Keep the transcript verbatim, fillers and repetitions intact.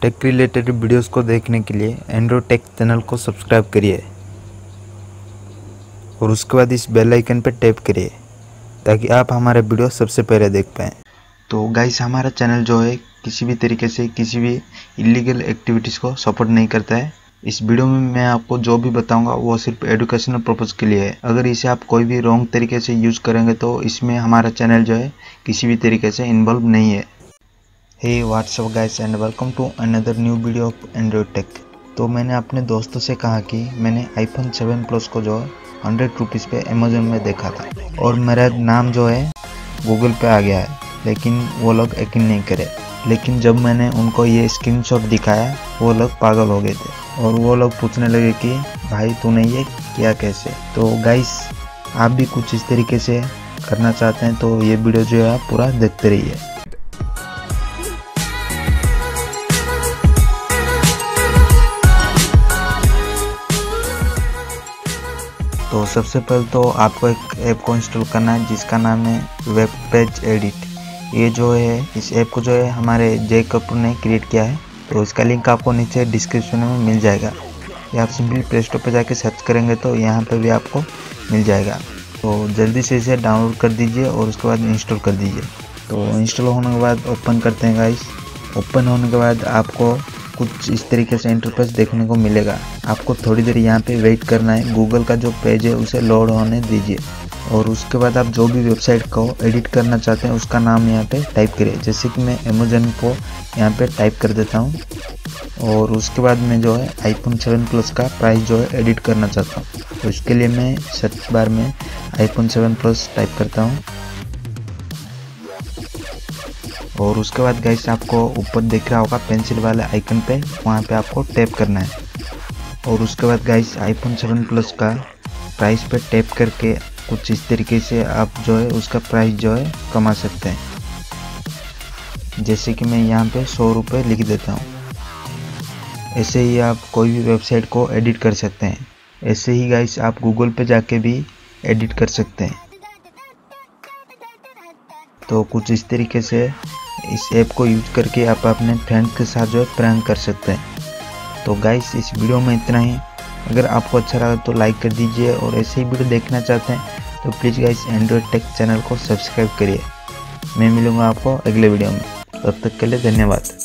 Tech related videos को देखने के लिए एंड्रॉइड टेक चैनल को सब्सक्राइब करिए और उसके बाद इस बेल आइकन पर टैप करिए ताकि आप हमारे वीडियो सबसे पहले देख पाएँ। तो गाइस, हमारा चैनल जो है किसी भी तरीके से किसी भी इलीगल एक्टिविटीज़ को सपोर्ट नहीं करता है। इस वीडियो में मैं आपको जो भी बताऊंगा वो सिर्फ एजुकेशनल पर्पज़ के लिए है। अगर इसे आप कोई भी रॉन्ग तरीके से यूज़ करेंगे तो इसमें हमारा चैनल जो है किसी भी तरीके से इन्वॉल्व नहीं है। Hey what's up guys and welcome to another new video of Android tech. तो मैंने अपने दोस्तों से कहा कि मैंने आईफोन सेवन प्लस को जो है हंड्रेड रुपीज़ पे अमेजोन में देखा था और मेरा नाम जो है गूगल पे आ गया है, लेकिन वो लोग यकीन नहीं करे। लेकिन जब मैंने उनको ये स्क्रीनशॉट दिखाया वो लोग पागल हो गए थे और वो लोग पूछने लगे कि भाई तूने ये किया कैसे। तो गाइस, आप भी कुछ इस तरीके से करना चाहते हैं तो ये वीडियो जो है आप पूरा देखते रहिए। तो सबसे पहले तो आपको एक ऐप को इंस्टॉल करना है जिसका नाम है वेब पेज एडिट। ये जो है इस ऐप को जो है हमारे जय कपूर ने क्रिएट किया है, तो इसका लिंक आपको नीचे डिस्क्रिप्शन में मिल जाएगा या आप सिंपली प्ले स्टोर पर जाके सर्च करेंगे तो यहाँ पे भी आपको मिल जाएगा। तो जल्दी से इसे डाउनलोड कर दीजिए और उसके बाद इंस्टॉल कर दीजिए। तो इंस्टॉल होने के बाद ओपन करते हैं गाइस। ओपन होने के बाद आपको कुछ इस तरीके से इंटरफेस देखने को मिलेगा। आपको थोड़ी देर यहाँ पे वेट करना है। गूगल का जो पेज है उसे लोड होने दीजिए और उसके बाद आप जो भी वेबसाइट को एडिट करना चाहते हैं उसका नाम यहाँ पे टाइप करिए। जैसे कि मैं अमेजन को यहाँ पे टाइप कर देता हूँ और उसके बाद मैं जो है आईफोन सेवन प्लस का प्राइस जो है एडिट करना चाहता हूँ। तो इसके लिए मैं सर्च बार में आईफोन सेवन प्लस टाइप करता हूँ और उसके बाद गाइस आपको ऊपर दिख रहा होगा पेंसिल वाले आइकन पे, वहाँ पे आपको टैप करना है और उसके बाद गाइस आईफोन सेवन प्लस का प्राइस पे टैप करके कुछ इस तरीके से आप जो है उसका प्राइस जो है कमा सकते हैं। जैसे कि मैं यहाँ पे सौ रुपये लिख देता हूँ। ऐसे ही आप कोई भी वेबसाइट को एडिट कर सकते हैं। ऐसे ही गाइस आप गूगल पे जाके भी एडिट कर सकते हैं। तो कुछ इस तरीके से इस ऐप को यूज करके आप अपने फ्रेंड्स के साथ जो है प्रैंक कर सकते हैं। तो गाइस, इस वीडियो में इतना ही। अगर आपको अच्छा लगा तो लाइक कर दीजिए और ऐसे ही वीडियो देखना चाहते हैं तो please guys Android tech channel को सब्सक्राइब करिए। मैं मिलूंगा आपको अगले वीडियो में, तब तक के लिए धन्यवाद।